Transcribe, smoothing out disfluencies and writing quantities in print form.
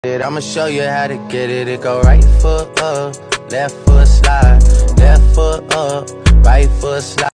I'ma show you how to get it. It go right foot up, left foot slide, left foot up, right foot slide.